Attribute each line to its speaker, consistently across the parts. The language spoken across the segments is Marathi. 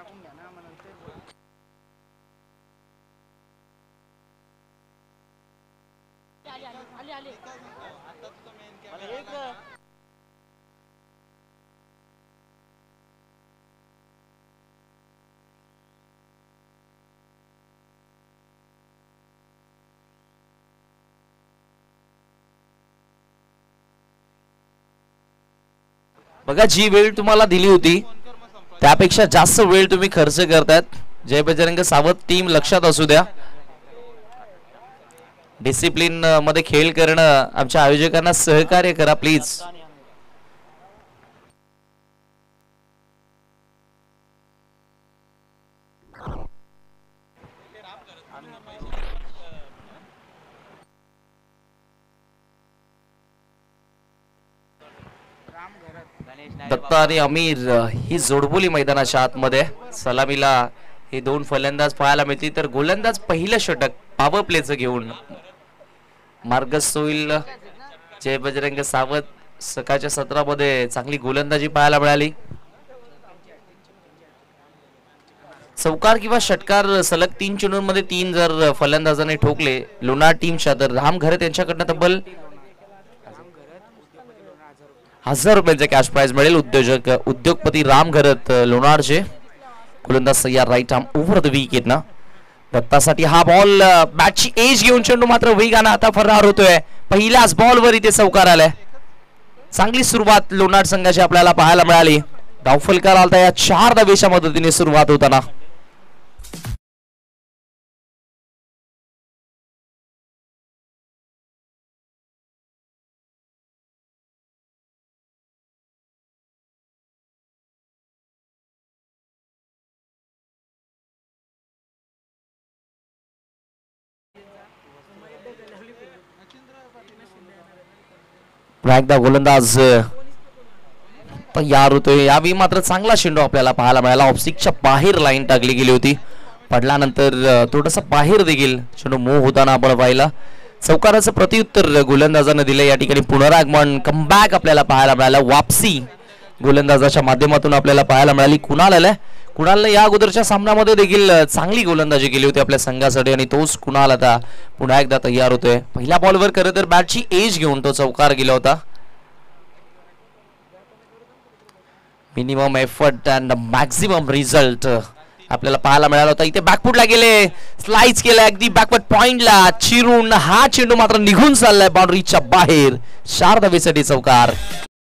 Speaker 1: बघा जी वेळ तुम्हाला दिली होती त्यापेक्षा जास्त वेळ तुम्ही खर्च करतायत. जय बजरंग सावध टीम लक्षात असू द्या. डिसिप्लिन मध्ये खेळ करणं आमच्या आयोजकांना सहकार्य करा प्लीज. दत्ता आणि अमीर ही जोडबोली मैदानाच्या आतमध्ये. सलामीला हे दोन फलंदाज पाहायला मिळतील तर गोलंदाज पहिलं षटक पॉवर प्लेचं घेऊन मार्गस्थ होईल. जय बजरंग सावध सकाळच्या सत्रामध्ये चांगली गोलंदाजी पाहायला मिळाली. चौकार किंवा षटकार सलग 3 चेंडूंमध्ये 3 जर फलंदाजांनी ठोकले लोणार टीमच्या तर राम घरत त्यांच्याकडनं तब्बल 1000 रुपयांचे कॅश प्राइज मिळेल. उद्योगपती राम घरत लोणारचे. गोलंदाज सय्यार right arm over the wicket ना. दत्तासाठी हा बॉल बॅटची एज घेऊन चेंडू मात्र वेगाने आता फरार होतोय. पहिल्याच बॉलवर इथे चौकार आलाय. चांगली सुरुवात लोणार संघाची आपल्याला पाहायला मिळाली. धावफलकार आलता या 4 धावेच्या मदतीने सुरुवात होताना. एकदा गोलंदाज तयार होतोय. यावेळी मात्र चांगला चेंडू आपल्याला पाहायला मिळाला. ऑफस्टिकच्या बाहेर लाईन टाकली गेली होती. पडल्यानंतर थोडासा बाहेर देखील चेंडू मूव्ह होताना आपण पाहिला. चौकाराचं प्रत्युत्तर गोलंदाजाने दिले. या ठिकाणी पुनरागमन कमबॅक आपल्याला पाहायला मिळालं. वापसी गोलंदाजाच्या माध्यमातून आपल्याला पाहायला मिळाली. कुणालने या अगोदरच्या सामन्यामध्ये देखील चांगली गोलंदाजी केली होती आपल्या संघासाठी आणि तोच कुणाल आता पुन्हा एकदा तयार होतोय. पहिल्या बॉलवर खरं तर बॅटची एज घेऊन तो चौकार गेला होता. Minimum effort and maximum result आपल्याला पाहायला मिळाला होता. इथे बॅकफुटला गेले. स्लाइस केला अगदी बॅकवर्ड पॉइंटला चिरून. हा चेंडू मात्र निघून चाललाय बाउंड्रीच्या बाहेर. 4 धावेसाठी चौकार.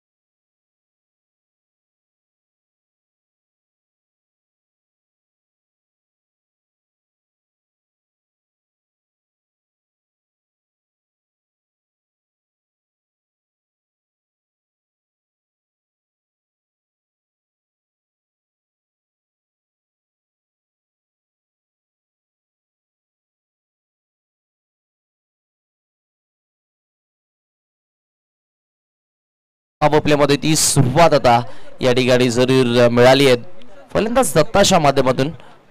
Speaker 1: आपल्यामध्ये ती सुरुवात आता या ठिकाणी जरूर मिळाली आहे फलंदाज दत्ताच्या माध्यमातून.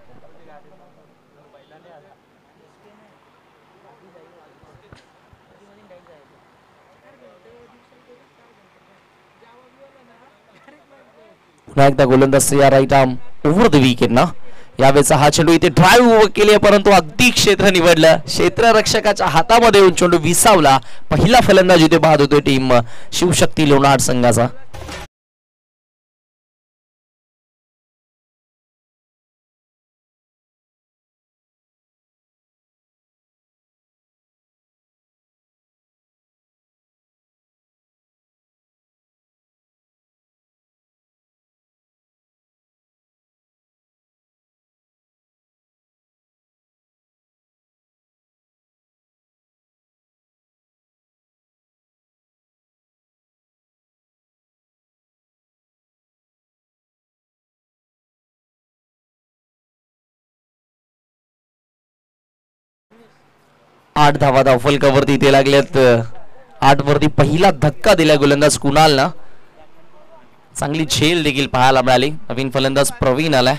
Speaker 1: पुन्हा एकदा गोलंदाज या right arm over the wicket ना. यावेळेचा हा चेंडू इथे ड्राईव्ह केली परंतु अगदी क्षेत्र निवडलं. क्षेत्ररक्षकाच्या हातामध्ये येऊन चेंडू विसावला. पहिला फलंदाज इथे बाद होतोय टीम शिवशक्ती लोणार संघाचा. आठ धावा धावफलकावरती इथे लागल्यात. 8 वरती पहिला धक्का दिला गोलंदाज कुणालनं. चांगली झेल देखील पाहायला मिळाली. नवीन फलंदाज प्रवीण आलाय.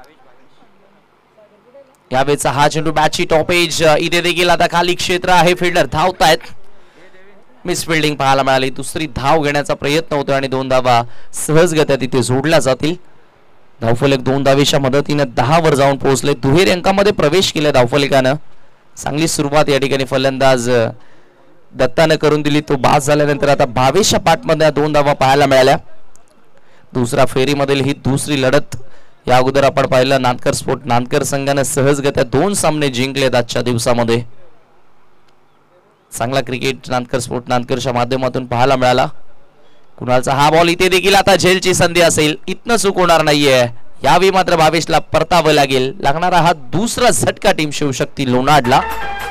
Speaker 1: यावेळेचा हा चेंडू बॅटची टॉप एज. इथे देखील आता खाली क्षेत्र आहे. फिल्डर धावतायत. मिस फिल्डिंग पाहायला मिळाली. दुसरी धाव घेण्याचा प्रयत्न होतो आणि 2 धावा सहजगत्या तिथे जोडल्या जातील. धावफलक 2 धावेच्या मदतीने 10 वर जाऊन पोहोचले. दुहेरी अंकामध्ये प्रवेश केला धावफलकानं. चांगली सुरुवात या ठिकाणी फलंदाज दत्तानं करून दिली. तो बाद झाल्यानंतर आता 22च्या पाठमध्ये 2 धावा पाहायला मिळाल्या. दुसऱ्या फेरीमधील ही दुसरी लढत. या अगोदर आपण पाहिलं नांदकर स्पोर्ट नांदकर संघाने सहजगत्या 2 सामने जिंकलेत आजच्या दिवसामध्ये. चांगला क्रिकेट नांदकर स्पोर्ट नांदकरच्या माध्यमातून पाहायला मिळाला. कुणालचा हा बॉल इथे देखील आता झेलची संधी असेल. इथनं चूक होणार नाहीये. यावेळी मात्र भावेशला परतावं लागेल. लागणारा हा दुसरा झटका टीम शिवशक्ती लोणाडला.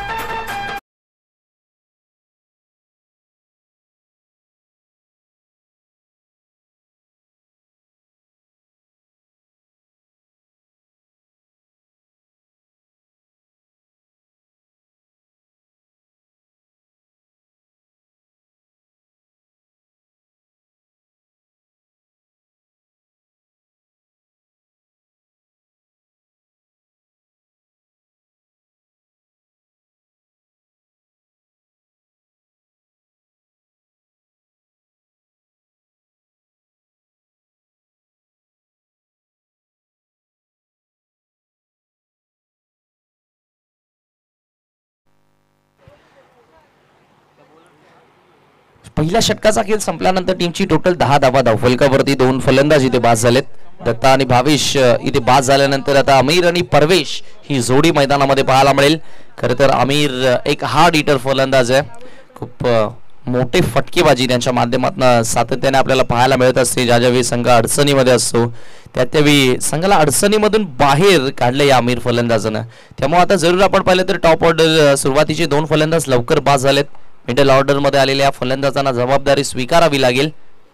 Speaker 1: पहिल्या षटकाचा खेळ संपल्यानंतर टीमची टोटल 10 धावा धावफलकावरती. 2 फलंदाज इथे बाद झालेत. दत्ता आणि भावेश इथे बाद झाल्यानंतर आता आमिर आणि परवेश ही जोडी मैदानामध्ये पाहायला मिळेल. खरं तर आमिर एक हार्ड हिटर फलंदाज आहे. खूप मोठे फटकेबाजी त्यांच्या माध्यमातून सातत्याने आपल्याला पाहायला मिळत असते. ज्या ज्यावेळी संघ अडचणीमध्ये असतो त्यावेळी संघाला अडचणीमधून बाहेर काढले या आमिर फलंदाजानं. त्यामुळे आता जरूर आपण पाहिलं तर टॉप ऑर्डर सुरुवातीचे 2 फलंदाज लवकर बाद झालेत. मिडल ऑर्डर मध्ये आलेल्या फलंदाजांना जबाबदारी स्वीकारावी लागेल.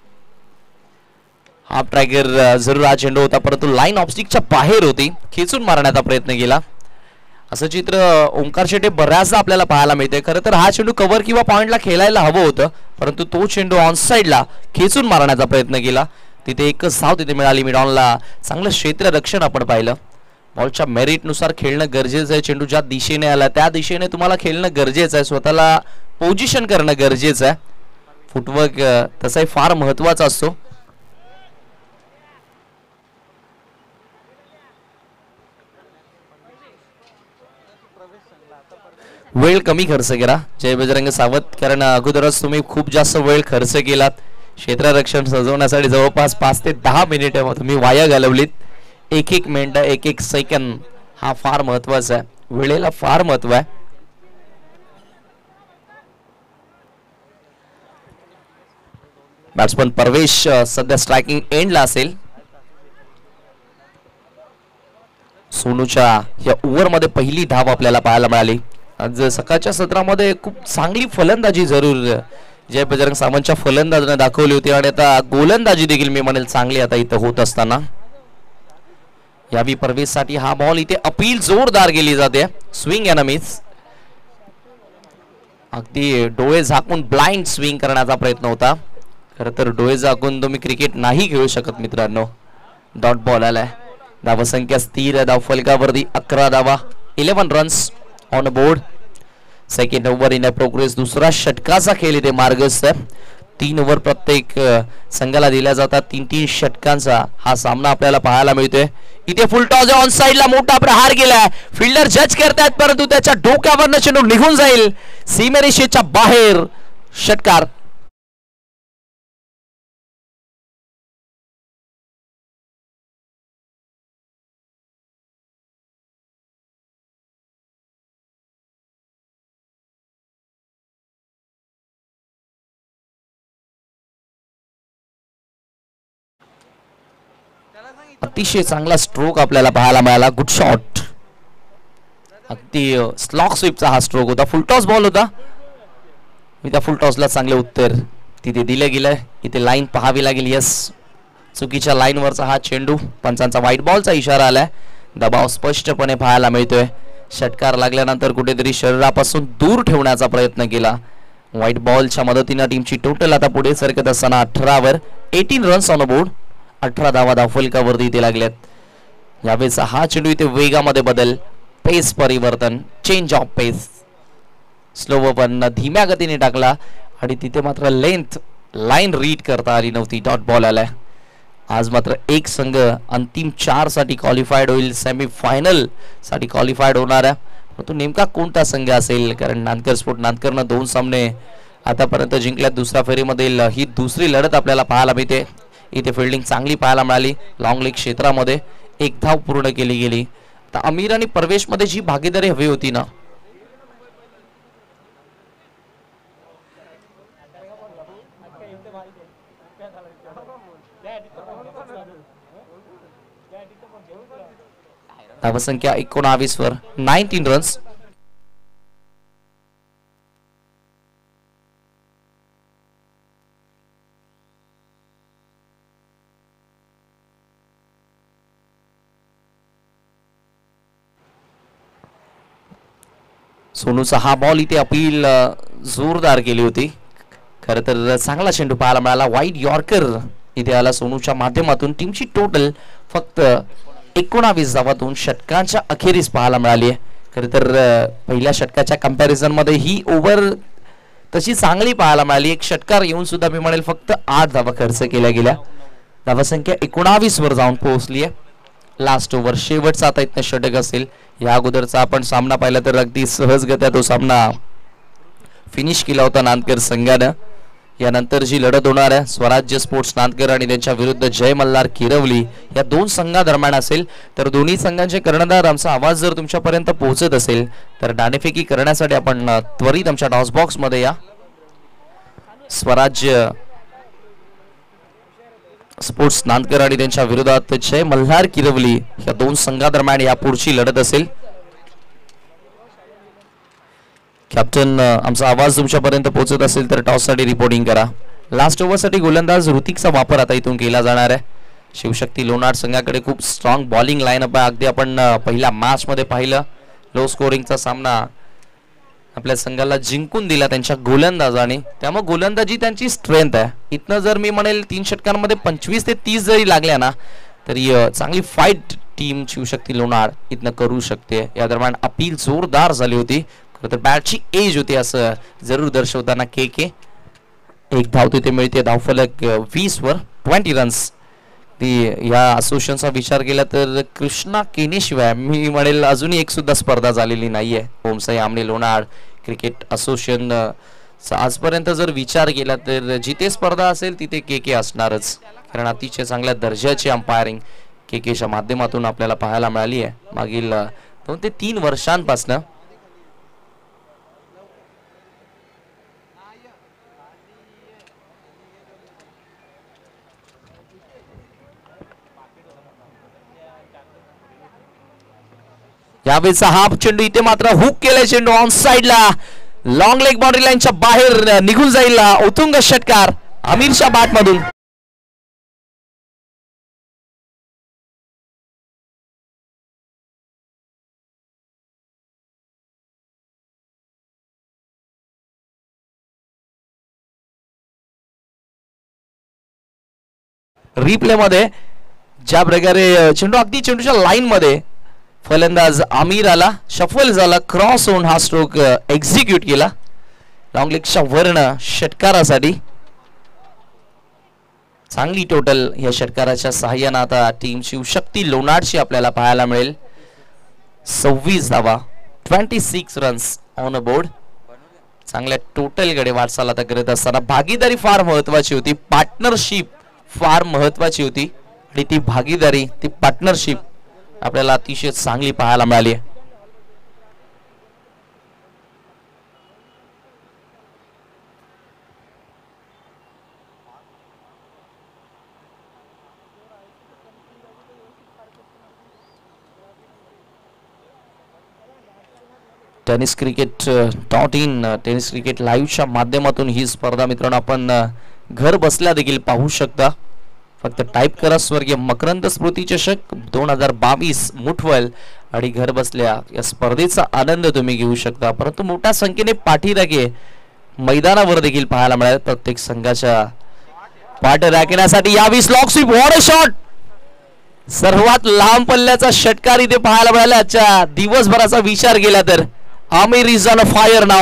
Speaker 1: हाफ ट्रॅगर जरूर हा चेंडू होता परंतु लाईन ऑफस्टिकच्या बाहेर होती. खेचून मारण्याचा प्रयत्न केला. असं चित्र ओंकार शेटे बऱ्याचदा आपल्याला पाहायला मिळते. खरं तर हा चेंडू कव्हर किंवा पॉइंटला खेळायला हवं होतं परंतु तो चेंडू ऑन साईडला खेचून मारण्याचा प्रयत्न केला. तिथे एकच धाव तिथे मिळाली. मिडॉनला चांगलं क्षेत्ररक्षण आपण पाहिलं. बॉलच्या मेरिटनुसार खेळणं गरजेचं आहे. चेंडू ज्या दिशेने आला त्या दिशेने तुम्हाला खेळणं गरजेचं आहे. स्वतःला पोझिशन करणं गरजेचं आहे. फुटवर्क तसाही फार महत्वाचा असतो. वेळ कमी खर्च करा जय बजरंग सावत, कारण अगोदरच तुम्ही खूप जास्त वेळ खर्च केलात. क्षेत्ररक्षण सजवण्यासाठी जवळपास 5 ते 10 मिनिटे तुम्ही वाया घालवलीत. एक एक मिनिट एक एक सेकंद हा फार महत्वाचा आहे. वेळेला फार महत्व आहे. बॅट्समन परवेश सध्या स्ट्रायकिंग एंडला असेल. सोनूच्या या ओव्हरमध्ये पहिली धाव आपल्याला पाहायला मिळाली. आज सकाळच्या सत्रामध्ये खूप चांगली फलंदाजी जरूर जय बजरंग सावंतच्या फलंदाजाने दाखवली होती आणि आता गोलंदाजी देखील मी म्हणेल चांगली आता इथं होत असताना. यावी परवेशसाठी हा बॉल इथे अपील जोरदार गेली जाते. Swing and miss. अगदी डोळे झाकून ब्लाइंड स्विंग करण्याचा प्रयत्न होता. खरं तर डोळे झाकून तुम्ही क्रिकेट नाही खेळू शकत मित्रांनो. डॉट बॉल आलाय. धावसंख्या स्थिर धावफलकावरती 11 धावा 11 runs on board. Second over in progress. दुसरा षटकाचा खेळ इथे मार्गस्थ आहे. 3 ओव्हर प्रत्येक संघाला दिल्या जातात. 3-3 षटकांचा हा सामना आपल्याला पाहायला मिळतोय. इथे फुल टॉस ऑन साइडला मोठा प्रहार केलाय. फिल्डर जज करतात परंतु त्याच्या डोक्यावरनं चेंडू निघून जाईल सीमारेषेच्या बाहेर. षटकार. अतिशय चांगला स्ट्रोक आपल्याला पाहायला मिळाला. Good shot. अगदी स्लॉक स्वीपचा हा स्ट्रोक होता. फुलटॉस बॉल होता. मी त्या फुलटॉसला चांगले उत्तर तिथे दिलं गेलं. इथे लाईन पाहावी लागेल. यस, चुकीच्या लाईनवरचा हा चेंडू. पंचांचा व्हाईट बॉलचा इशारा आलाय. दबाव स्पष्टपणे पाहायला मिळतोय. षटकार लागल्यानंतर कुठेतरी शरीरापासून दूर ठेवण्याचा प्रयत्न केला. व्हाईट बॉलच्या मदतीने टीमची टोटल आता पुढे सरकत असताना 18 वर 18 रन्स ऑन बोर्ड. 18 धावा धावफलकावरती इथे लागल्यात. यावेळेचा हा चेंडू इथे वेगामध्ये बदल. पेस परिवर्तन. Change of Paes. स्लो पण धीम्या गतीने टाकला आणि तिथे मात्र लेंथ लाईन रीड करता आली नव्हती. डॉट बॉल आलाय. आज मात्र एक संघ अंतिम 4 साठी क्वालिफाईड होईल, सेमीफायनल साठी क्वालिफाईड होणार आहे. परंतु नेमका कोणता संघ असेल, कारण नांदकर स्पोर्ट नांदकरनं 2 सामने आतापर्यंत जिंकल्यात. दुसऱ्या फेरीमधील ही दुसरी लढत आपल्याला पाहायला मिळते. इथे फिल्डिंग चांगली पाहायला मिळाली. लॉंग लेग क्षेत्रामध्ये 1 धाव पूर्ण केली गेली. आता अमीर आणि प्रवेश मध्ये जी भागीदारी हवी होती ना, धावसंख्या 19 वर 19 रन्स. सोनूचा हा बॉल इथे अपील जोरदार केली होती. खरं तर चांगला चेंडू पाहायला मिळाला. वाईड यॉर्कर इथे आला सोनूच्या माध्यमातून. टीमची टोटल फक्त 19 धावातून षटकांच्या अखेरीस पाहायला मिळाली आहे. खरं तर पहिल्या षटकाच्या कंपॅरिझन मध्ये ही ओव्हर तशी चांगली पाहायला मिळाली. एक षटकार येऊन सुद्धा मी म्हणेल फक्त 8 धावा खर्च केल्या गेल्या. धावसंख्या 19 वर जाऊन पोहोचली आहे. लास्ट ओव्हर शेवटचा आता इथं षटक असेल. या अगोदरचा आपण सामना पाहिला तर अगदी सहजगत्या तो सामना फिनिश केला होता नांदकर संघानं. यानंतर जी लढत होणार आहे स्वराज्य स्पोर्ट्स नांदकर आणि त्यांच्या विरुद्ध जय मल्हार किरवली या 2 संघादरम्यान असेल. तर दोन्ही संघांचे कर्णधार आमचा आवाज जर तुमच्यापर्यंत पोहोचत असेल तर नाणेफेकी करण्यासाठी आपण त्वरित आमच्या टॉस बॉक्स मध्ये या. स्वराज्य स्पोर्ट्स नांदकर आणि त्यांच्या विरोधात जय मल्हार किरवली या 2 संघादरम्यान या पुढची लढत असेल. कॅप्टन आमचा आवाज तुमच्यापर्यंत पोहोचत असेल तर टॉस साठी रिपोर्टिंग करा. लास्ट ओव्हर साठी गोलंदाज ऋतिकचा वापर आता इथून केला जाणार आहे. शिवशक्ती लोणार संघाकडे खूप स्ट्रॉंग बॉलिंग लाईनअप आहे. अगदी आपण पहिल्या मॅच मध्ये पाहिलं लो स्कोरिंगचा सामना आपल्या संघाला जिंकून दिला त्यांच्या गोलंदाजाने. त्यामुळे गोलंदाजी त्यांची स्ट्रेंथ आहे. इथनं जर मी म्हणेल 3 षटकांमध्ये 25 ते 30 जरी लागल्या ना तरी चांगली फाईट टीम शिवशक्ती लोणार इथनं करू शकते. या दरम्यान अपील जोरदार झाली होती. खरं तर बॅटची एज होती असं जरूर दर्शवताना के 1 धाव तिथे मिळते. धावफलक 20 वर 20 रन्स. ती या असोसिएशनचा विचार केला तर कृष्णा केनेशिवाय मी म्हणेल अजूनही एक सुद्धा स्पर्धा झालेली नाहीये. ओमसाई आमने लोणार क्रिकेट असोसिएशन आजपर्यंत जर विचार केला तर जिथे स्पर्धा असेल तिथे के असणारच. कारण अतिशय चांगल्या दर्जाची अंपायरिंग केच्या माध्यमातून आपल्याला पाहायला मिळाली आहे मागील 2 ते 3 वर्षांपासून. यावेळेचा हा चेंडू इथे मात्र हुक केलाय. चेंडू ऑन साइडला लॉंग लेग बाउंड्री लाईनच्या बाहेर निघून जाईल. उत्तुंग षटकार आमिरच्या बॅट मधून. रिप्ले मध्ये ज्या प्रकारे चेंडू अगदी चेंडूच्या लाईन मध्ये फलंदाज आमिर आला, शफल झाला, क्रॉस होऊन हा स्ट्रोक एक्झिक्यूट केला लॉंग लेगच्या वर्ण षटकारासाठी. चांगली टोटल या षटकाराच्या सहाय्याने आता टीम शिवशक्ती लोणारची आपल्याला पाहायला मिळेल. 26 धावा 26 रन्स ऑन अ बोर्ड. चांगल्या टोटल कडे वाटचाल आता करत असताना भागीदारी फार महत्वाची होती. पार्टनरशिप फार महत्वाची होती आणि ती भागीदारी ती पार्टनरशिप आपल्याला अतिशय चांगली पाहायला मिळाली. Tennis cricket .in tennis cricket लाईव्हच्या माध्यमातून ही स्पर्धा मित्रांनो आपण घर बसल्या देखील पाहू शकता. फक्त टाईप करा स्वर्गीय मकरंद स्मृती चषक 2022 मुठवल आणि घर बसल्या या स्पर्धेचा आनंद तुम्ही घेऊ शकता. परंतु मोठ्या संख्येने पाठीराखे मैदानावर देखील पाहायला मिळाले. प्रत्येक संघाच्या पाठ राखण्यासाठी यावी slog sweep what a shot. सर्वात लांब पल्ल्याचा षटकार इथे पाहायला मिळाला. आजच्या दिवसभराचा विचार केला तर आमिर इज ऑन फायर नाव.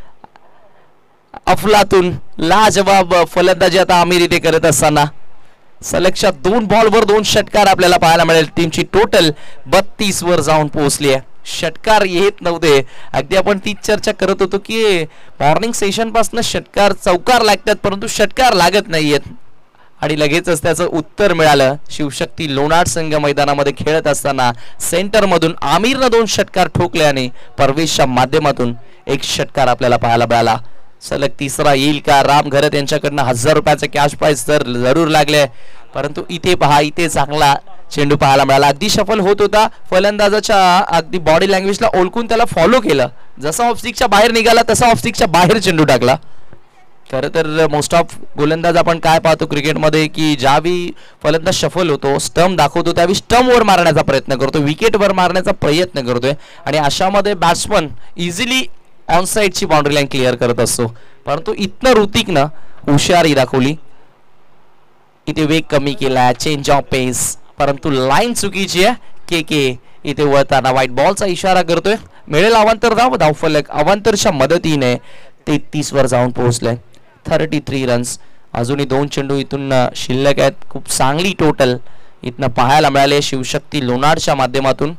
Speaker 1: अफलातून लाजवाब फलंदाजी आता आमिर इथे करत असताना सलगच्या 2 बॉलवर 2 षटकार आपल्याला पाहायला मिळेल. टीमची टोटल 32 वर जाऊन पोहोचली आहे. षटकार येत नव्हते. अगदी आपण तीच चर्चा करत होतो की मॉर्निंग सेशन पासून षटकार चौकार लागतात परंतु षटकार लागत नाहीयेत आणि लगेचच त्याचं उत्तर मिळालं. शिवशक्ती लोणार संघ मैदानामध्ये खेळत असताना सेंटर मधून आमिरनं 2 षटकार ठोकले आणि परवेशच्या माध्यमातून 1 षटकार आपल्याला पाहायला मिळाला. सलग तिसरा येईल का? राम घरत यांच्याकडनं 1000 रुपयाचं कॅश प्राइज तर जरूर लागले परंतु इथे पहा, इथे चांगला चेंडू पाहायला मिळाला. अगदी सफल होत होता. फलंदाजाच्या अगदी बॉडी लँग्वेजला ओळखून त्याला फॉलो केलं. जसा ऑफस्टिकच्या बाहेर निघाला तसा ऑफस्टिकच्या बाहेर चेंडू टाकला. खरं तर मोस्ट ऑफ गोलंदाज आपण काय पाहतो क्रिकेटमध्ये की ज्यावेळी फलंदाज सफल होतो, स्टंप दाखवतो, त्यावेळी स्टंपवर मारण्याचा प्रयत्न करतो, विकेटवर मारण्याचा प्रयत्न करतोय आणि अशामध्ये बॅट्समन इझिली ऑन साइडची बाउंड्री लाईन क्लिअर करत असतो. परंतु इथनं ऋतिकनं हुशारी दाखवली. इथे वेग कमी केला, चेंज ऑफ पेस, परंतु लाईन चुकीची आहे. के इथे वळताना व्हाईट बॉलचा इशारा करतोय. मिळेल अवांतर धाव. धावफलक अवांतरच्या मदतीने 33 वर जाऊन पोहोचले. 33 रन्स. अजूनही 2 चेंडू इथून शिल्लक आहेत. खूप चांगली टोटल इथनं पाहायला मिळाले शिवशक्ती लोणारच्या माध्यमातून.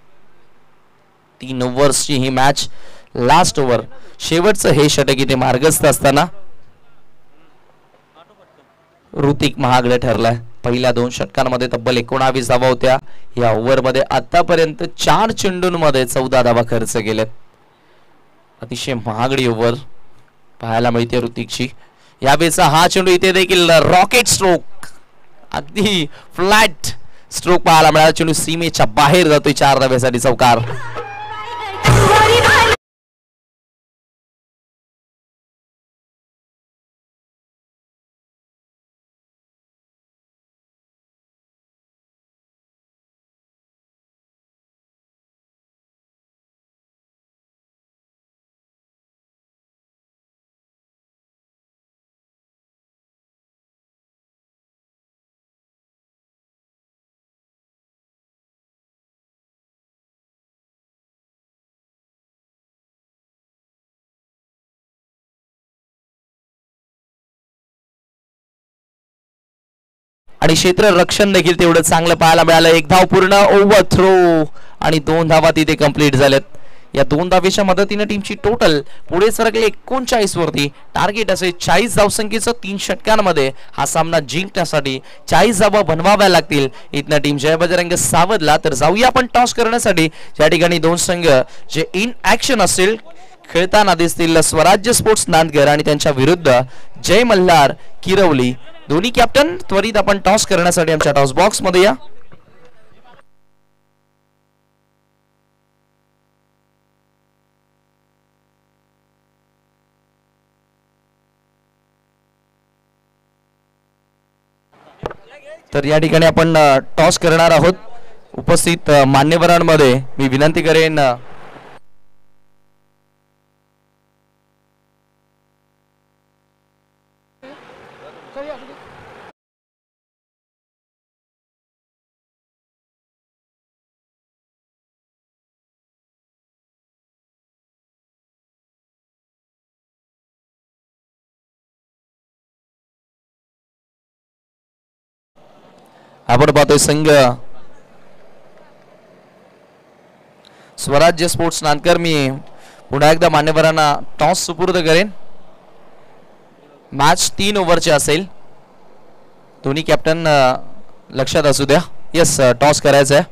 Speaker 1: 3 ओव्हर्सची ही मॅच. लास्ट ओव्हर शेवटचं हे षटक इथे मार्गस्थ असताना ऋतिक महागडे ठरलाय. पहिल्या 2 षटकांमध्ये तब्बल 19 धावा होत्या. या ओव्हरमध्ये आतापर्यंत 4 चेंडूंमध्ये 14 धावा खर्च केलेत. अतिशय महागडी ओव्हर पाहायला मिळते ऋतिकची. यावेळेचा हा चेंडू इथे देखील रॉकेट स्ट्रोक, अगदी फ्लॅट स्ट्रोक पाहायला मिळाला. चेंडू सीमेच्या बाहेर जातोय. 4 धाव्यासाठी चौकार. आणि क्षेत्र रक्षण देखील तेवढं चांगलं पाहायला मिळालं. 1 धाव पूर्ण. ओव्हर थ्रो आणि 2 धावा तिथे कंप्लीट झाल्यात. या 2 धावेच्या मदतीने टीमची टोटल पुढे सरकले 39 वरती. टार्गेट असे 40 धावसंख्येचं 3 षटकांमध्ये हा सामना जिंकण्यासाठी 40 धावा बनवाव्या लागतील. इथनं टीम जय बजरंग सावधला. तर जाऊया आपण टॉस करण्यासाठी. या ठिकाणी 2 संघ जे इन ऍक्शन असेल खेळताना दिसतील. स्वराज्य स्पोर्ट्स नांदगर आणि त्यांच्या विरुद्ध जय मल्हार किरवली. दोन्ही कॅप्टन त्वरित आपण टॉस करण्यासाठी आमच्या टॉस बॉक्स मध्ये या. तर या ठिकाणी आपण टॉस करणार आहोत. उपस्थित मान्यवरांमध्ये मी विनंती करेन आपण पाहतोय संघ स्वराज्य स्पोर्ट्स नांदकर. मी पुन्हा एकदा मान्यवरांना टॉस सुपूर्द करेन. मॅच 3 ओव्हरची असेल. दोन्ही कॅप्टन लक्षात असू द्या. यस, टॉस करायचा आहे.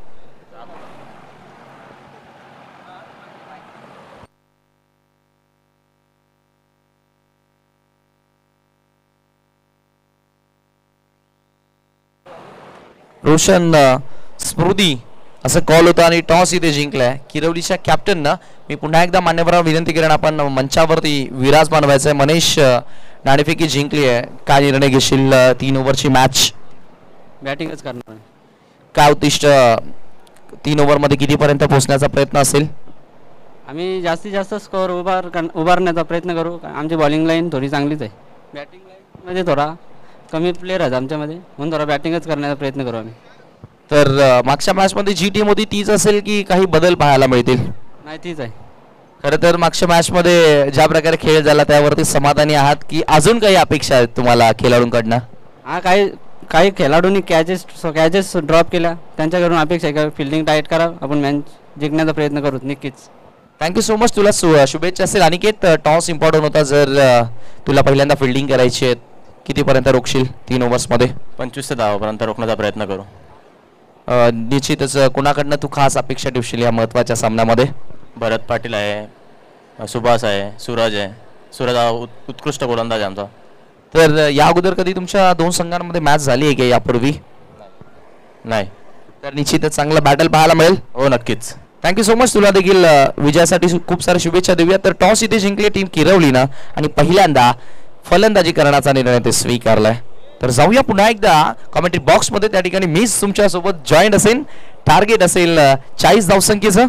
Speaker 1: रोशन स्मृती असं कॉल होता आणि टॉस इथे जिंकलाय किरवलीच्या कॅप्टननं. मी पुन्हा एकदा मान्यवरांना विनंती करेन आपण मंचावरती विराजमान व्हायचंय. मनीष नाणेफेकी जिंकली आहे. काय निर्णय घेशील? 3 ओव्हरची मॅच.
Speaker 2: बॅटिंगच करणार.
Speaker 1: काय उद्दिष्ट 3 ओव्हरमध्ये कितीपर्यंत पोहोचण्याचा प्रयत्न असेल?
Speaker 2: आम्ही जास्तीत जास्त स्कोअर उभारण्याचा प्रयत्न करू. आमची बॉलिंग लाईन थोडी चांगलीच आहे. बॅटिंग लाईनमध्ये थोडा कमी प्लेयर आहेत आमच्यामध्ये, म्हणून थोडा बॅटिंगच करण्याचा प्रयत्न करू आम्ही.
Speaker 1: तर मागच्या मॅचमध्ये जी टीम होती तीच असेल की काही बदल पाहायला मिळतील?
Speaker 2: नाही, तीच आहे.
Speaker 1: खरं तर मागच्या मॅचमध्ये ज्या प्रकारे खेळ झाला त्यावरती समाधानी आहात की अजून काही अपेक्षा आहेत तुम्हाला खेळाडूंकडनं?
Speaker 2: हा, काही काही खेळाडूंनी कॅचेस ड्रॉप केल्या, त्यांच्याकडून अपेक्षा आहे का फिल्डिंग टाईट करा, आपण मॅच जिंकण्याचा प्रयत्न करू नक्कीच.
Speaker 1: Thank you so much. तुला शुभेच्छा असेल. अनिकेत, टॉस इम्पॉर्टंट होता. जर तुला पहिल्यांदा फिल्डिंग करायची आहे, कितीपर्यंत रोखशील 3 ओव्हर्समध्ये?
Speaker 3: 25 ते 10 पर्यंत रोखण्याचा प्रयत्न करू.
Speaker 1: निश्चितच कुणाकडनं तू खास अपेक्षा ठेवशील या महत्त्वाच्या सामन्यामध्ये?
Speaker 3: भरत पाटील आहे, सुभाष आहे, सूरज आहे. सूरज हा उत्कृष्ट गोलंदाज आहे आमचा.
Speaker 1: तर या अगोदर कधी तुमच्या 2 संघांमध्ये मॅच झाली आहे का यापूर्वी?
Speaker 3: नाही.
Speaker 1: तर निश्चितच चांगला बॅटल पाहायला मिळेल.
Speaker 3: हो नक्कीच.
Speaker 1: Thank you so much. तुला देखील विजयासाठी खूप साऱ्या शुभेच्छा देऊया. तर टॉस इथे जिंकली टीम किरवलीनं आणि पहिल्यांदा फलंदाजी करण्याचा निर्णय ते स्वीकारलाय. तर जाऊया पुन्हा एकदा कॉमेंट्री बॉक्समध्ये. त्या ठिकाणी मीच तुमच्यासोबत जॉईन असेल. टार्गेट असेल 40 धावसंख्येचं.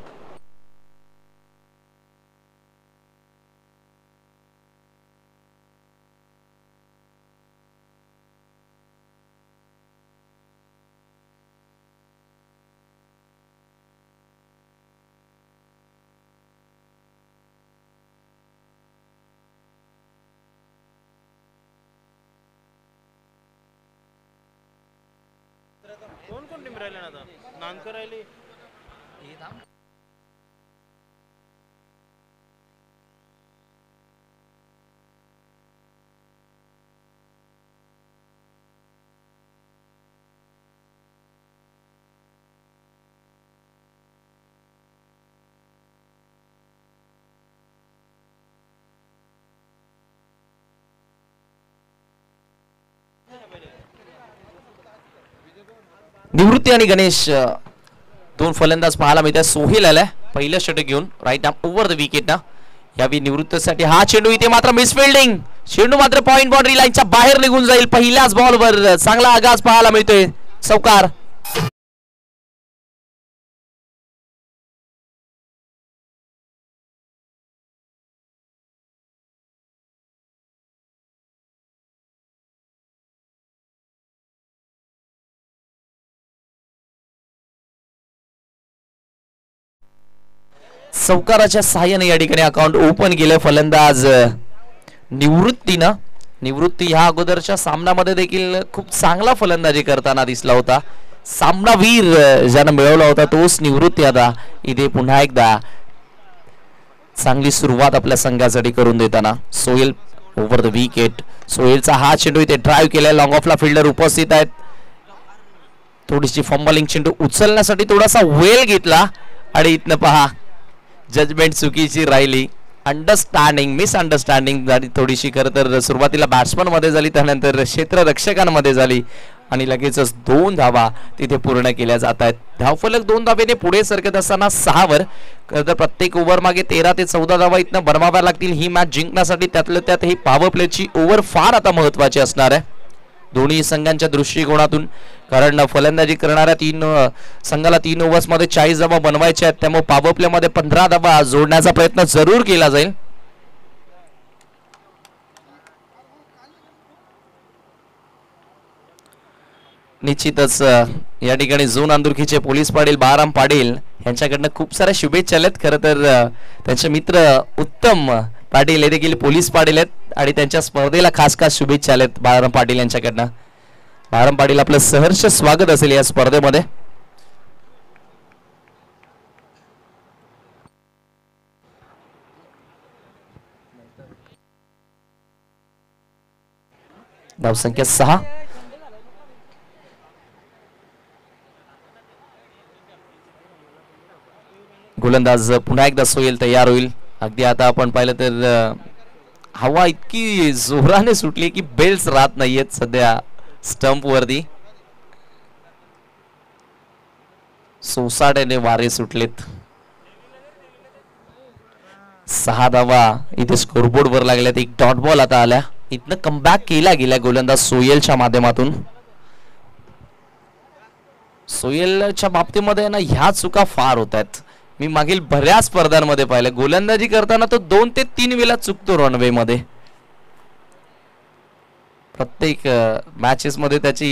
Speaker 1: निवृत्ती आणि गणेश 2 फलंदाज पाहायला मिळतात. सोहेल आलाय पहिलं षटक घेऊन right arm over the wicket ना. यावेळी निवृत्तीसाठी हा चेंडू, इथे मात्र मिसफिल्डिंग. चेंडू मात्र पॉइंट बाउंड्री लाईनच्या बाहेर निघून जाईल. पहिल्याच बॉलवर चांगला आगाज पाहायला मिळतोय. चौकार. चौकाराच्या सहाय्याने या ठिकाणी अकाउंट ओपन केलं फलंदाज निवृत्तीनं. निवृत्ती ह्या अगोदरच्या सामन्यामध्ये देखील खूप चांगला फलंदाजी करताना दिसला होता. सामनावीर ज्यानं मिळवला होता तोच निवृत्ती आता इथे पुन्हा एकदा चांगली सुरुवात आपल्या संघासाठी करून देताना. Sohail over the wicket. सोहेलचा हा चेंडू इथे ड्राईव्ह केलाय. लॉंग ऑफला फिल्डर उपस्थित आहेत. थोडीशी फंबलिंग, चेंडू उचलण्यासाठी थोडासा वेळ घेतला आणि इथनं पहा जजमेंट चुकीची राहिली. अंडरस्टँडिंग मिसअंडरस्टँडिंग झाली थोडीशी. खरं तर सुरुवातीला बॅट्समन मध्ये झाली, त्यानंतर क्षेत्ररक्षकांमध्ये झाली आणि लगेचच 2 धावा तिथे पूर्ण केल्या जात आहेत. धावफलक 2 धावेने पुढे सरकत असताना 6 वर. खरं तर प्रत्येक ओव्हर मागे 13 ते 14 धावा इथनं बनवाव्या लागतील ही मॅच जिंकण्यासाठी. त्यातलं त्यात ही पॉवर प्लेची ओव्हर फार आता महत्वाची असणार आहे दोन्ही संघांच्या दृष्टिकोनातून. कारण फलंदाजी करणाऱ्या संघाला 3 ओव्हर्समध्ये 40 धावा बनवायच्या आहेत. त्यामुळे पॉवर प्ले मध्ये 15 धावा जोडण्याचा प्रयत्न जरूर केला जाईल. निश्चितच या ठिकाणी झोन अंदुरकीचे पोलीस पाटील बाराम पाटील यांच्याकडनं खूप साऱ्या शुभेच्छा आल्यात. खरं तर त्यांचे मित्र उत्तम पाटील हे देखील पोलीस पाटील आहेत आणि त्यांच्या स्पर्धेला खास खास शुभेच्छा आल्यात बाराम पाटील यांच्याकडनं. बाराम पाटील आपलं सहर्ष स्वागत असेल या स्पर्धेमध्ये. धावसंख्या 6. गोलंदाज पुन्हा एकदा सोहेल तयार होईल. अगदी आता आपण पाहिलं तर हवा इतकी जोराने सुटली की बेल्स राहत नाहीयेत सध्या स्टंप वरती. सोसाट्याने वारे सुटलेत. 6 धावा इथे स्कोरबोर्ड वर लागल्यात. एक डॉट बॉल आता आल्या. इथनं कमबॅक केला गेला गोलंदाज सोहेलच्या माध्यमातून. सोहेलच्या बाबतीमध्ये ना ह्या चुका फार होत आहेत. मी मागील बऱ्याच स्पर्धांमध्ये पाहिलं गोलंदाजी करताना तो 2 ते 3 वेळा चुकतो रनवे मध्ये. प्रत्येक मॅचेस मध्ये त्याची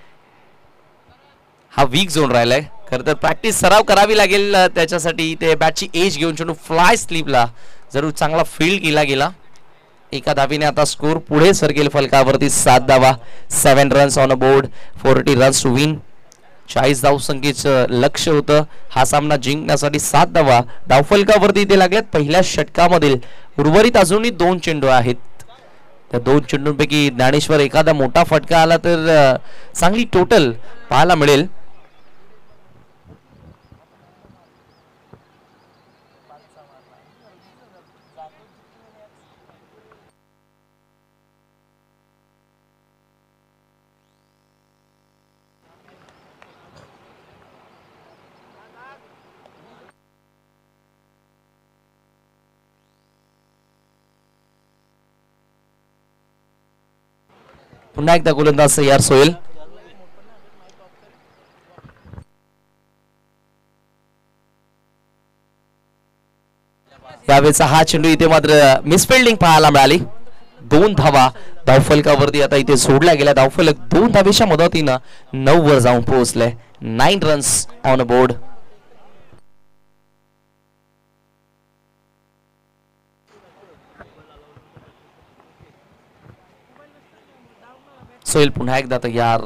Speaker 1: हा वीक झोन राहिलाय. खरं तर प्रॅक्टिस सराव करावी लागेल त्याच्यासाठी. ते बॅटची एज घेऊन चेंडू फ्लाय स्लीपला जरूर चांगला फील्ड केला गेला. एका धावीने आता स्कोर पुढे सरकेल फलकावरती 7 धावा. 7 runs on a board. 40 runs to win. 40 धावसंख्येचं लक्ष होतं हा सामना जिंकण्यासाठी. 7 धावा धावफलकावरती इथे लागल्यात पहिल्या षटकामधील. उर्वरित अजूनही 2 चेंडू आहेत. त्या 2 चेंडूंपैकी ज्ञानेश्वर एखादा मोठा फटका आला तर चांगली टोटल पाहायला मिळेल. पुन्हा एकदा गोलंदाज तयार सोहेल. यावेळेचा हा चेंडू इथे मात्र मिसफिल्डिंग पाहायला मिळाली. 2 धावा धावफलकावरती आता इथे सोडल्या गेल्या. धावफलक 2 धावेच्या मदतीनं 9 वर जाऊन पोहोचले. 9 रन्स ऑन बोर्ड. सोहेल पुन्हा एकदा तयार.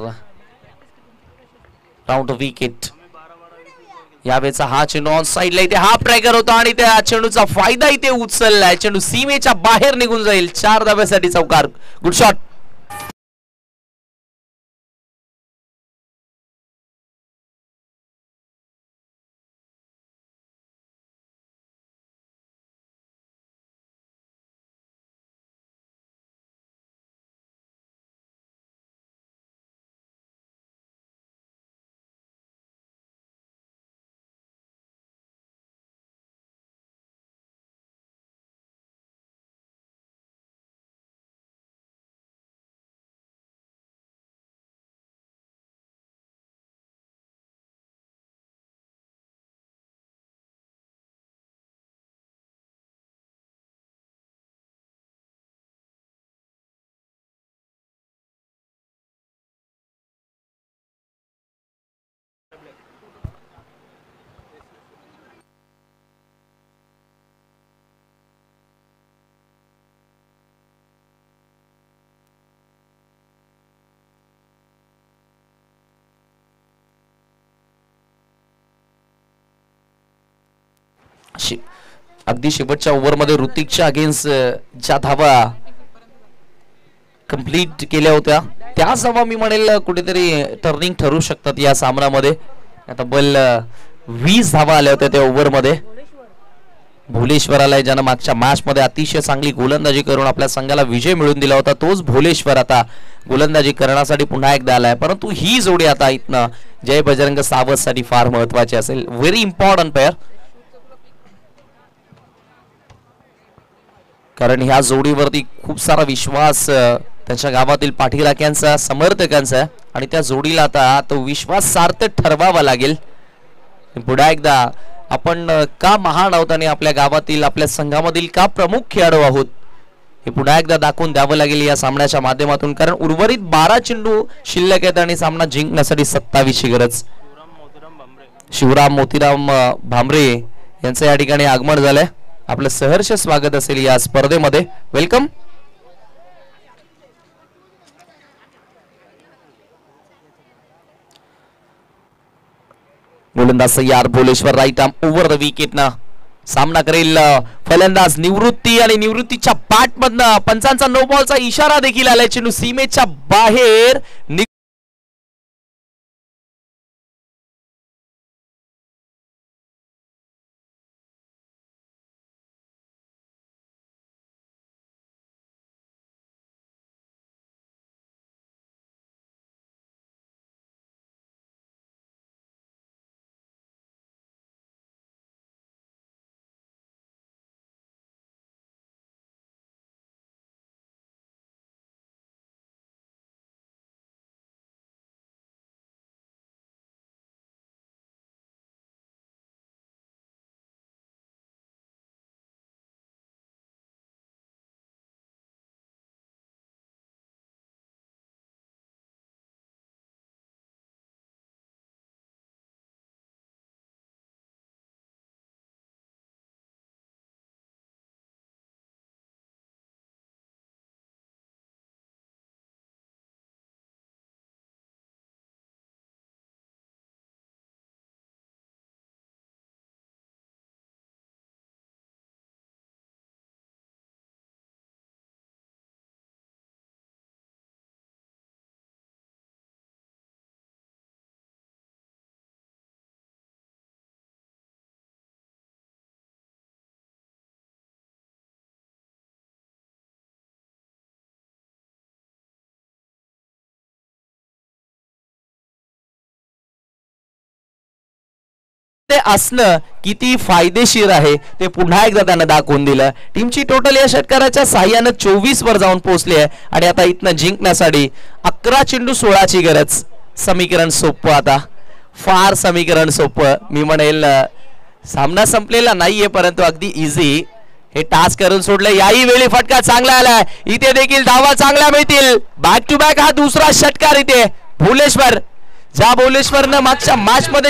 Speaker 1: Round wicket. यावेळेचा हा चेंडू ऑन साइडला इथे हाफ ट्रॅकर होता आणि त्या चेंडूचा फायदा इथे उचललाय. चेंडू सीमेच्या बाहेर निघून जाईल. 4 धाव्यासाठी चौकार. Good shot. अगदी शेवटच्या ओव्हरमध्ये ऋतिकच्या अगेन्स्ट ज्या धावा कंप्लीट केल्या होत्या त्या धावा मी म्हणेल कुठेतरी टर्निंग ठरू शकतात या सामन्यामध्ये. आता बल 20 धावा आल्या होत्या त्या ओव्हरमध्ये. भोलेश्वराला ज्यानं मागच्या मॅच मध्ये अतिशय चांगली गोलंदाजी करून आपल्या संघाला विजय मिळवून दिला होता तोच भोलेश्वर आता गोलंदाजी करण्यासाठी पुन्हा एकदा आलाय. परंतु ही जोडी आता इथनं जय बजरंग सावत साठी फार महत्वाची असेल. Very important pair. कारण ह्या जोडीवरती खूप सारा विश्वास त्यांच्या गावातील पाठीराख्यांचा समर्थकांचा आणि त्या जोडीला आता तो विश्वास सार्थ ठरवावा लागेल. पुन्हा एकदा आपण का महान आहोत आणि आपल्या गावातील आपल्या संघामधील का प्रमुख खेळाडू आहोत हे पुन्हा एकदा दाखवून द्यावं लागेल या सामन्याच्या माध्यमातून. कारण उर्वरित 12 चेंडू शिल्लक आहेत आणि सामना जिंकण्यासाठी 27 ची गरज. शिवराम मोतीराम भामरे यांचं या ठिकाणी आगमन झालंय. आपलं सहर्ष स्वागत असेल या स्पर्धेमध्ये. वेलकम. गोलंदाज तयार. Bholeshwar right arm over the wicket ना सामना करेल फलंदाज निवृत्ती आणि निवृत्तीच्या बॅट मधनं पंचांचा नो बॉलचा इशारा देखील आलाय. चेंडू सीमेच्या बाहेर ते असणं किती फायदेशीर आहे ते पुन्हा एकदा त्यानं दाखवून दिलं. टीमची टोटल या षटकाराच्या साह्यानं 24 वर जाऊन पोहोचली आहे आणि आता इथनं जिंकण्यासाठी 11 चेंडू 16ची गरज. समीकरण सोपं, आता फार समीकरण सोपं. मी म्हणेल सामना संपलेला नाहीये परंतु अगदी इझी हे टास्क करून सोडलं. याही वेळी फटका चांगला आलाय. इथे देखील धावा चांगल्या मिळतील. बॅक टू बॅक हा दुसरा षटकार इथे भुवनेश्वर. ज्या भुवनेश्वरनं मागच्या मॅच मध्ये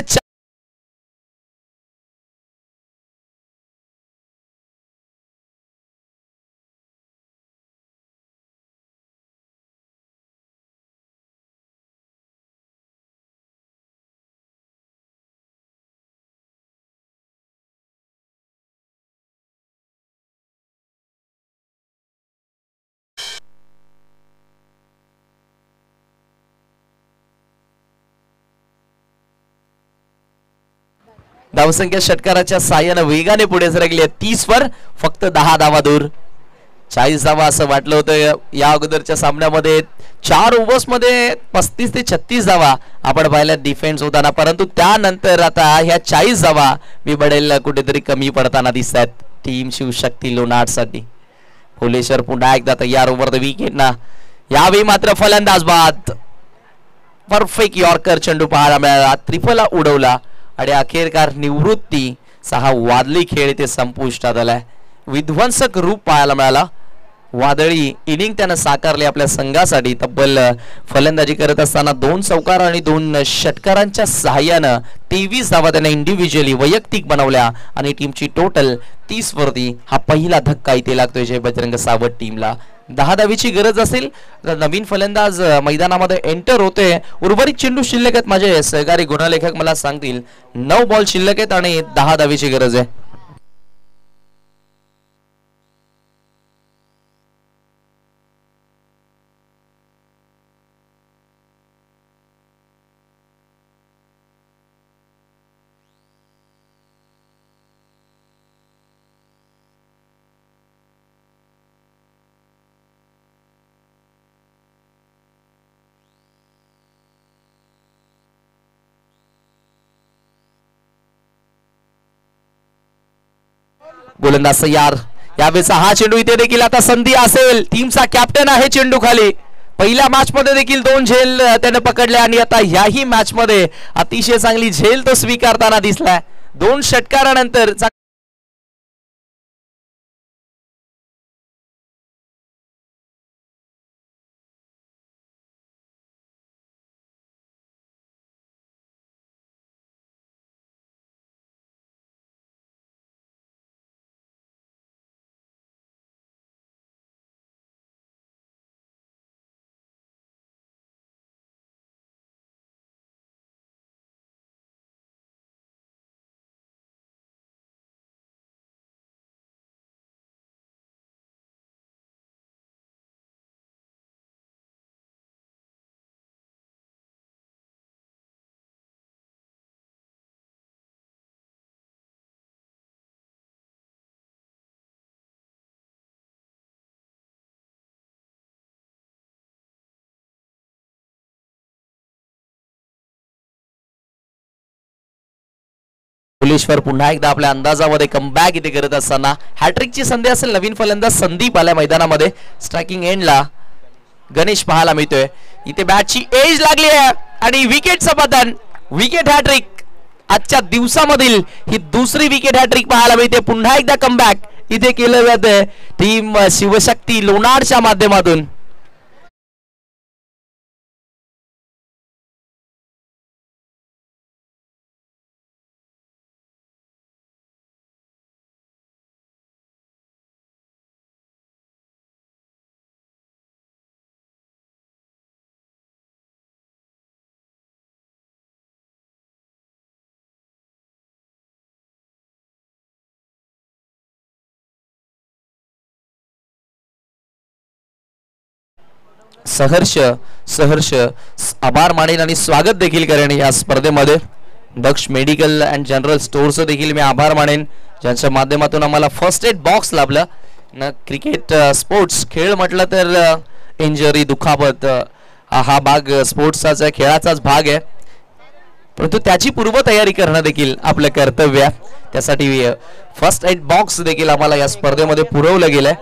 Speaker 1: धावसंख्या षटकाराच्या साह्यानं वेगाने पुढे सरकली आहे. 30 वर फक्त 10 धावा दूर. 40 धावा असं वाटलं होतं या अगोदरच्या सामन्यामध्ये. 4 ओव्हर्स मध्ये 35 ते 36 धावा आपण पाहिल्या डिफेन्स होताना, परंतु त्यानंतर आता ह्या 40 धावा मी बडेल कुठेतरी कमी पडताना दिसतात टीम शिवशक्ती लोणारसाठी. भुवनेश्वर पुन्हा एकदा तयार ओव्हर द विकेट ना. यावेळी मात्र फलंदाज बाद. परफेक्ट यॉर्कर चेंडू पाहायला मिळाला. त्रिफला उडवला आणि अखेरकार निवृत्ती. 6 वादळी खेळ इथे संपुष्टात आलाय. विध्वंसक रूप पाहायला मिळाला. वादळी इनिंग त्यानं साकारले आपल्या संघासाठी. तब्बल फलंदाजी करत असताना 2 चौकार आणि 2 षटकारांच्या सहाय्यानं 23 धावा त्याने इंडिव्हिज्युअली वैयक्तिक बनवल्या आणि टीमची टोटल 30 वरती. हा पहिला धक्का इथे लागतोय जय बजरंग सावट टीमला. 10 धावीची गरज असेल तर नवीन फलंदाज मैदानामध्ये एंटर होते. उर्वरित चेंडू शिल्लक आहेत. माझे सहकारी गुणलेखक मला सांगतील 9 बॉल शिल्लक आहेत आणि 10 धावीची गरज आहे. गोलंदाज तयार. यावेळेचा हा चेंडू इथे देखील आता संधी असेल. टीमचा कॅप्टन आहे चेंडू खाली. पहिल्या मॅच मध्ये देखील 2 झेल त्याने पकडले आणि आता ह्याही मॅच मध्ये अतिशय चांगली झेल तो स्वीकारताना दिसलाय. 2 षटकारानंतर भुवनेश्वर पुन्हा एकदा आपल्या अंदाजामध्ये कमबॅक इथे करत असताना हॅट्रिकची संधी असेल. नवीन फलंदाज संदीप आल्या मैदानामध्ये. स्ट्रायकिंग एंडला गणेश पाहायला मिळतोय. इथे बॅटची एज लागली आहे आणि विकेटचं पतन. Wicket hattrick. आजच्या दिवसामधील ही दुसरी विकेट हॅट्रिक पाहायला मिळते. पुन्हा एकदा कमबॅक इथे केलं जातंय टीम शिवशक्ती लोणारच्या माध्यमातून. सहर्ष सहर्ष आभार मानेन आणि स्वागत देखील करेन या स्पर्धेमध्ये. दक्ष मेडिकल अँड जनरल स्टोअरचं देखील मी आभार मानेन ज्यांच्या माध्यमातून आम्हाला फर्स्ट एड बॉक्स लाभला ना. क्रिकेट स्पोर्ट्स खेळ म्हटलं तर इंजरी दुखापत हा भाग स्पोर्ट्सचा खेळाचाच भाग आहे. परंतु त्याची पूर्वतयारी करणं देखील आपलं कर्तव्य आहे. त्यासाठी फर्स्ट एड बॉक्स देखील आम्हाला या स्पर्धेमध्ये पुरवलं गेलंय.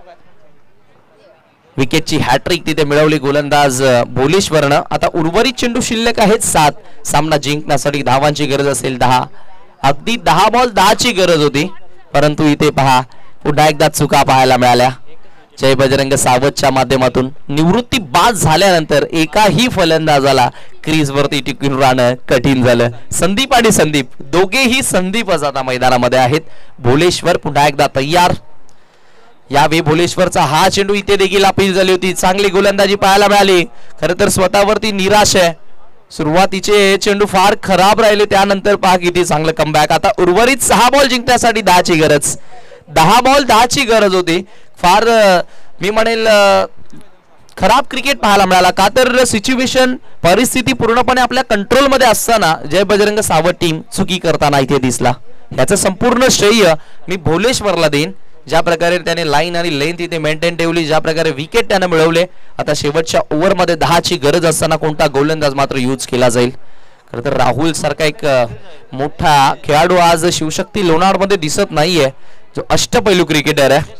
Speaker 1: विकेटची हॅट्रिक तिथे मिळवली गोलंदाज भोलेश्वरनं. आता उर्वरित चेंडू शिल्लक आहेत 7. सामना जिंकण्यासाठी धावांची गरज असेल 10. अगदी 10 बॉल 10ची गरज होती, परंतु इथे पहा पुन्हा एकदा चुका पाहायला मिळाल्या. जय बजरंग सावतच्या माध्यमातून निवृत्ती बाद झाल्यानंतर एकाही फलंदाजाला क्रीजवरती टिकून राहणं कठीण झालं. संदीप आणि संदीप दोघेही संदीपच आता मैदानामध्ये आहेत. भोलेश्वर पुन्हा एकदा तयार. यावेळी भोलेश्वरचा हा चेंडू इथे देखील अपील झाली होती. चांगली गोलंदाजी पाहायला मिळाली. खरं तर स्वतःवरती निराश आहे. सुरुवातीचे चेंडू फार खराब राहिले, त्यानंतर पहा किती चांगलं कमबॅक. आता उर्वरित 6 बॉल जिंकण्यासाठी 10ची गरज. 10 बॉल 10ची गरज होती. फार मी म्हणेल खराब क्रिकेट पाहायला मिळाला. का तर सिच्युएशन परिस्थिती पूर्णपणे आपल्या कंट्रोलमध्ये असताना जय बजरंग सावत टीम चुकी करताना इथे दिसला. याचं संपूर्ण श्रेय मी भोलेश्वरला देईन. ज्या प्रकारे त्याने लाईन आणि लेंथ इथे मेंटेन ठेवली, ज्या प्रकारे विकेट त्याने मिळवले. आता शेवटच्या ओव्हरमध्ये 10ची गरज असताना कोणता गोलंदाज मात्र यूज केला जाईल. खरं तर राहुल सारखा एक मोठा खेळाडू आज शिवशक्ती लोणावळामध्ये दिसत नाहीये, जो अष्टपैलू क्रिकेटर आहे.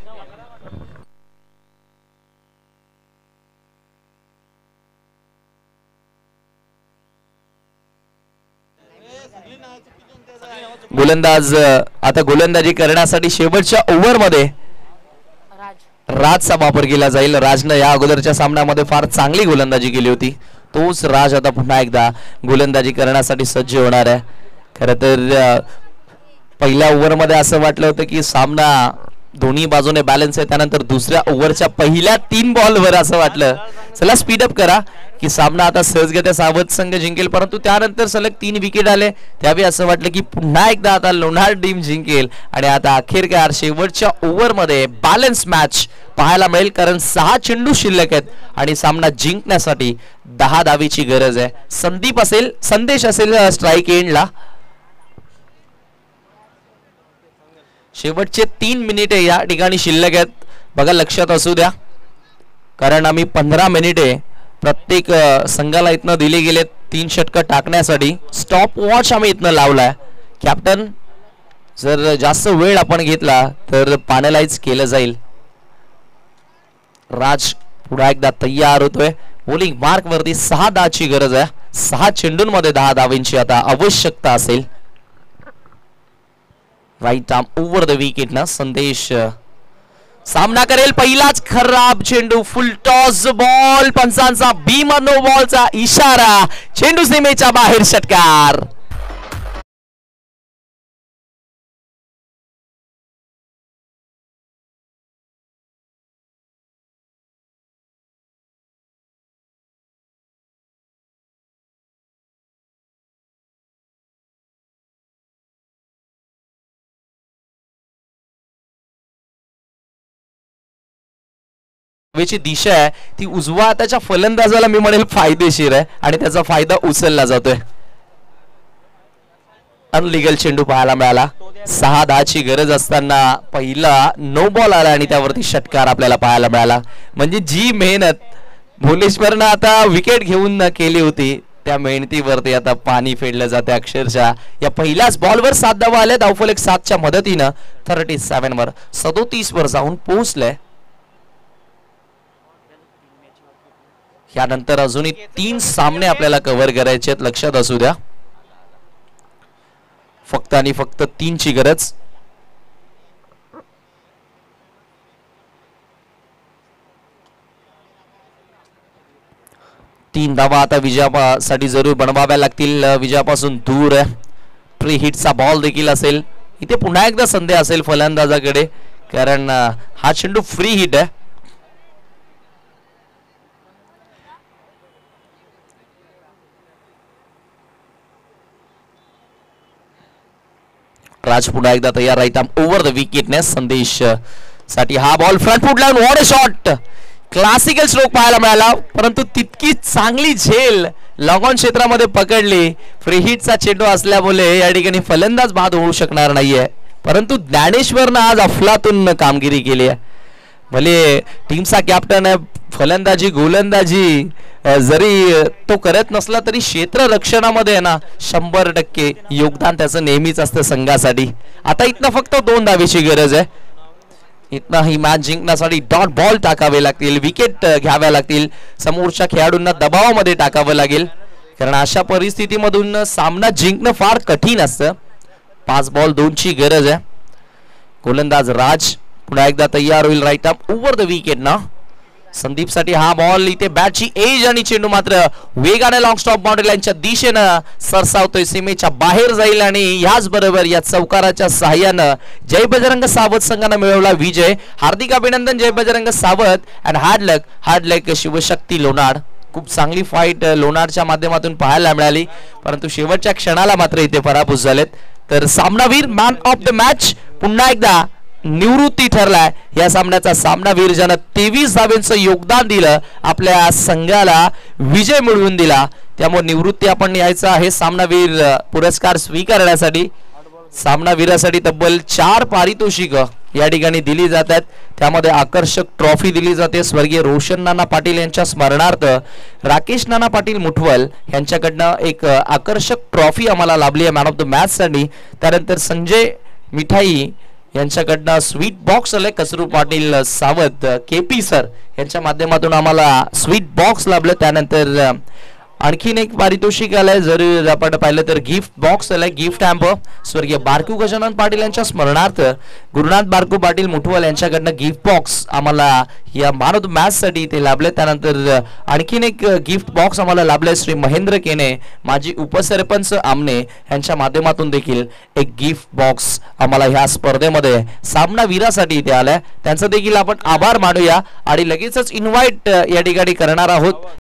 Speaker 1: गोलंदाज आता गोलंदाजी करण्यासाठी शेवटच्या ओव्हरमध्ये राजचा वापर केला जाईल. राजनं या अगोदरच्या सामन्यामध्ये फार चांगली गोलंदाजी केली होती. तोच राज आता पुन्हा एकदा गोलंदाजी करण्यासाठी सज्ज होणार आहे. खरं तर पहिल्या ओव्हरमध्ये असं वाटलं होतं की सामना दोन्ही बाजूने बॅलन्स आहे. त्यानंतर दुसऱ्या ओव्हरच्या पहिल्या 3 बॉलवर असं वाटलं चला स्पीडअप करा की सामना आता सहजगत्या सावध संघ जिंकेल, परंतु त्यानंतर सलग 3 विकेट आले. त्यावेळी असं वाटलं की पुन्हा एकदा आता लोणार टीम जिंकेल. आणि आता अखेरकार शेवटच्या ओव्हरमध्ये बॅलन्स मॅच पाहायला मिळेल, कारण 6 चेंडू शिल्लक आहेत आणि सामना जिंकण्यासाठी 10 धावेची गरज आहे. संदीप असेल, संदेश असेल स्ट्राईक एंडला. शेवटचे 3 मिनिटे या ठिकाणी शिल्लक आहेत. बघा लक्षात असू द्या, कारण आम्ही 15 मिनिटे प्रत्येक संघाला इथनं दिले गेले 3 षटकं टाकण्यासाठी. स्टॉप वॉच आम्ही इथनं लावलाय. कॅप्टन, जर जास्त वेळ आपण घेतला तर पॅनलाइज केलं जाईल. राज पुन्हा एकदा तयार होतोय. बॉलिंग मार्क वरती 6 धावाची गरज आहे. 6 चेंडूंमध्ये 10 धावांची आता आवश्यकता असेल. Right arm over the wicket ना संदेश सामना करेल. पहिलाच खराब चेंडू, फुल टॉस बॉल. पंचांचा बीम नो बॉलचा इशारा. चेंडू सीमेच्या बाहेर, षटकार. ची दिशा आहे ती उजवा हाताच्या फलंदाजाला मी म्हणेल फायदेशीर आहे आणि त्याचा फायदा उचलला जातोय. अनलिगल चेंडू पाहायला मिळाला. 6 धावाची गरज असताना पहिला नो बॉल आला आणि त्यावरती षटकार आपल्याला पाहायला मिळाला. म्हणजे जी मेहनत भुवनेश्वरनं आता विकेट घेऊन केली होती त्या मेहनतीवरती आता पाणी फेडलं जाते अक्षरशः. या पहिल्याच बॉलवर 7 धावा आल्या. धावफलक 7च्या मदतीनं 37 वर 37 वर जाऊन पोहोचलंय. यानंतर अजूनही 3 सामने आपल्याला कव्हर करायचे आहेत, लक्षात असू द्या. फक्त आणि फक्त 3ची गरज. तीन धावा आता विजयासाठी जरूर बनवाव्या लागतील. विजयापासून दूर प्री हिटचा बॉल देखील असेल. इथे पुन्हा एकदा संधी असेल फलंदाजाकडे, कारण हा चेंडू फ्री हिट आहे. राज पुन्हा एकदा तयार. राईट आर्म ओव्हर द विकेटने संदेश साठी हा बॉल फ्रंट फुट लावून what a shot. Classical stroke पाहायला मिळाला, परंतु तितकी चांगली झेल लॉंग ऑन क्षेत्रामध्ये पकडली. फ्री हिटचा चेंडू असल्यामुळे या ठिकाणी फलंदाज बाद होऊ शकणार नाहीये, परंतु ज्ञानेश्वरनं आज अफलातून कामगिरी केली आहे. भले टीमचा कॅप्टन आहे, फलंदाजी गोलंदाजी जरी तो करत नसला तरी क्षेत्र रक्षणामध्ये आहे ना 100% योगदान त्याचं नेहमीच असतं संघासाठी. आता इथनं फक्त 2 धावेची गरज आहे. इथनं ही मॅच जिंकण्यासाठी डॉट बॉल टाकावे लागतील, विकेट घ्याव्या लागतील, समोरच्या खेळाडूंना दबावामध्ये टाकावं लागेल, कारण अशा परिस्थितीमधून सामना जिंकणं फार कठीण असतं. 5 बॉल 2ची गरज आहे. गोलंदाज राज पुन्हा एकदा तयार होईल right arm over the wicket ना. संदीपसाठी हा बॉल इथे बॅटची एज आणि चेंडू मात्र वेगाने लॉंग स्टॉप बाउंड्री लाईनच्या दिशेनं सरसावतोय, सीमेच्या बाहेर जाईल आणि याच बरोबर या चौकाराच्या सहाय्यानं जय बजरंग सावत संघानं मिळवला विजय. हार्दिक अभिनंदन Jai Bajrang Sawat and hard luck Shivshakti Lonad. खूप चांगली फाईट लोणाडच्या माध्यमातून पाहायला मिळाली, परंतु शेवटच्या क्षणाला मात्र इथे पराभूत झालेत. तर सामनावीर मॅन ऑफ द मॅच पुन्हा एकदा निवृत्ती ठरलाय. या सामन्याचा सामनावीर ज्यानं 23 धावेंचं योगदान दिलं, आपल्या संघाला विजय मिळवून दिला, त्यामुळे निवृत्ती आपण यायचं आहे सामनावीर पुरस्कार स्वीकारण्यासाठी. सामनावीरासाठी तब्बल 4 पारितोषिक या ठिकाणी दिली जातात. त्यामध्ये आकर्षक ट्रॉफी दिली जाते स्वर्गीय रोशन नाना पाटील यांच्या स्मरणार्थ. राकेश नाना पाटील मुठवल यांच्याकडनं एक आकर्षक ट्रॉफी आम्हाला लाभली आहे मॅन ऑफ द मॅच साठी. त्यानंतर संजय मिठाई यांच्याकडनं स्वीट बॉक्स आले, कसरू पाटील सावत केपी सर यांच्या माध्यमातून आम्हाला स्वीट बॉक्स लाभलं. त्यानंतर आणखीन एक पारितोषिक आलंय, जर आपण पाहिलं तर गिफ्ट बॉक्स आलाय, गिफ्ट हॅम्पर स्वर्गीय बारकू गजानन पाटील यांच्या स्मरणार्थ. गुरुनाथ बारकू पाटील मुठवल यांच्याकडनं गिफ्ट बॉक्स आम्हाला या मॅन ऑफ द मॅच साठी ते लाभले. त्यानंतर आणखीन एक गिफ्ट बॉक्स आम्हाला लाभले श्री महेंद्र केने माजी उपसरपंच आमने यांच्या माध्यमातून देखील एक गिफ्ट बॉक्स आम्हाला ह्या स्पर्धेमध्ये सामनावीरासाठी इथे आलाय. त्यांचा देखील आपण आभार मानूया आणि लगेचच इन्व्हाइट या ठिकाणी करणार आहोत